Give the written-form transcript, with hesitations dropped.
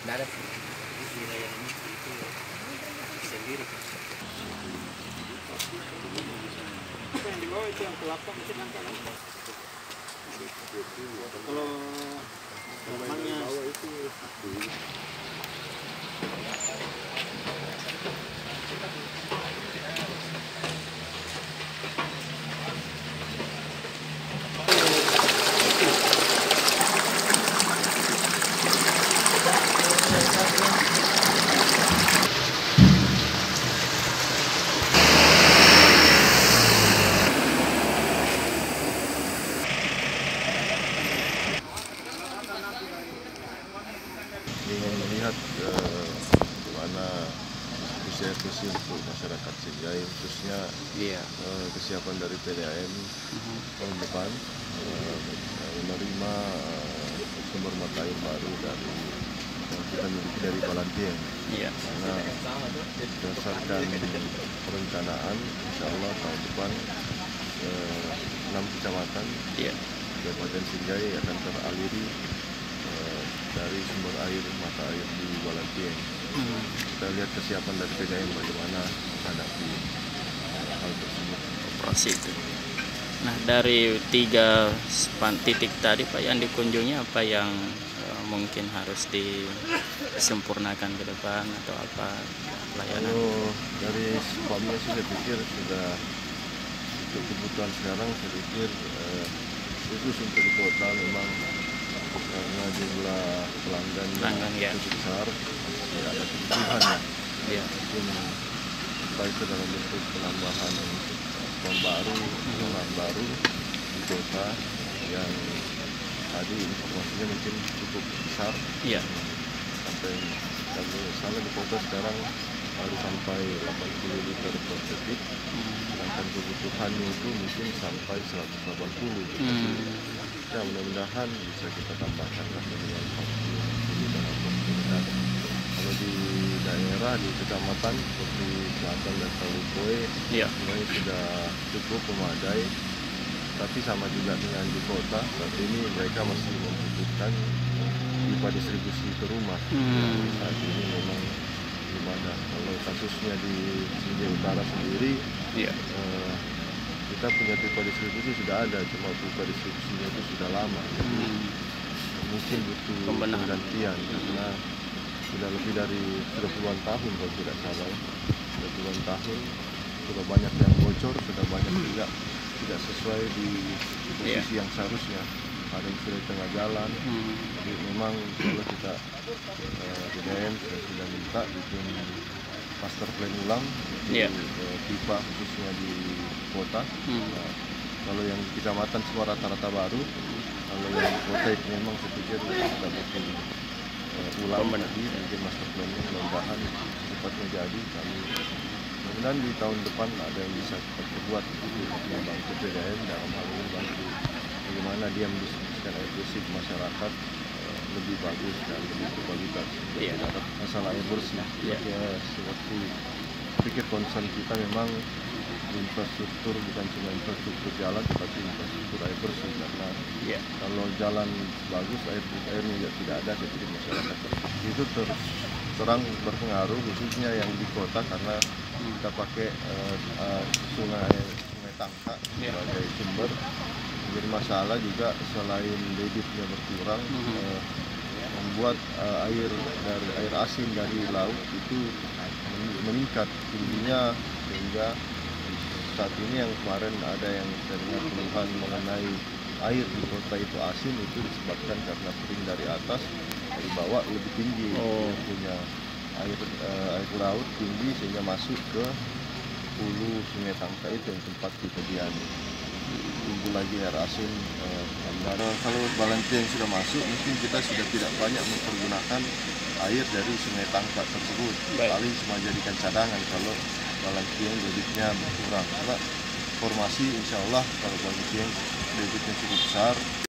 ada wilayah ini itu sendiri. Yang di bawah itu yang kelapa mungkin langkah-langkah. Kalau temannya itu ingin melihat bagaimana efisiensi untuk masyarakat Sinjai, khususnya kesiapan dari PDAM tahun depan menerima sumber mata air baru dari yang kita miliki dari Balantieng. Karena berdasarkan perencanaan, insya Allah tahun depan 6 kecamatan Kabupaten Sinjai akan teraliri dari sumber air mata air di Balantieng. Kita lihat kesiapan dari PDAM bagaimana menghadapi hal tersebut. Operasi itu. Nah, dari 3 titik tadi Pak yang dikunjungi, apa yang mungkin harus disempurnakan ke depan atau apa pelayanan? Kalau dari sebabnya sih saya pikir sudah untuk kebutuhan sekarang, saya pikir khusus untuk di kota memang karena jumlah pelanggan yang cukup besar, masih ada kebutuhan ya. Mungkin entah itu dalam bentuk penambahan pom baru, pengelolaan baru di kota yang tadi informasinya mungkin cukup besar. Sampai kalau salah di kota sekarang baru sampai 80 liter per detik, sedangkan kebutuhannya itu mungkin sampai 180. Ya, mudah-mudahan bisa kita tambahkan dengan vaksin dan oportunitas. Kalau di daerah, di kecamatan seperti Selatan dan Talupoe, semuanya sudah cukup memadai. Tapi sama juga dengan di kota, saat ini mereka masih membutuhkan pipa distribusi ke rumah. Saat ini memang belum ada. Kalau kasusnya di Sinjai Utara sendiri, kita punya pipa distribusi sudah ada, cuma pipa distribusinya itu sudah lama, jadi mungkin butuh penggantian karena sudah lebih dari puluhan tahun kalau tidak salah, sudah puluhan tahun, sudah banyak yang bocor, sudah banyak juga tidak sesuai di posisi yang seharusnya, ada yang sudah di tengah jalan. Jadi memang kalau kita BDM sudah minta bikin master plan ulang pipa khususnya di kota. Kalau yang di kecamatan semua rata-rata baru, kalau yang di kota itu memang saya pikir kita bikin ulang lagi, mungkin master plan-nya mudah-mudahan cepatnya jadi. Kami mudah-mudahan di tahun depan ada yang bisa kita perbuat untuk membantu PDAM dalam hal ini, bantu bagaimana dia mendistribusikan air bersih ke masyarakat lebih bagus dan lebih berkualitas. Ada masalah air bersih. Seperti pikir concern kita memang infrastruktur, bukan cuma infrastruktur jalan, tetapi infrastruktur air bersih. Karena kalau jalan bagus, airnya juga tidak ada, saya pikir masyarakat itu terang berpengaruh, khususnya yang di kota karena kita pakai sungai Tangka sebagai sumber. Jadi masalah juga selain debitnya berkurang, membuat air asin dari laut itu meningkat tingginya, sehingga saat ini yang kemarin ada yang terdengar keluhan mengenai air di kota itu asin, itu disebabkan karena piring dari atas, dari bawah lebih tinggi, punya air laut tinggi sehingga masuk ke hulu Sungai Tangka itu yang tempat kita diami. Timbul lagi air asin. Kalau Balantieng sudah masuk, mungkin kita sudah tidak banyak mempergunakan air dari Sungai Tangka tersebut. Paling cuma jadikan cadangan kalau Balantieng debitnya berkurang. Karena formasi insya Allah kalau Balantieng debitnya cukup besar,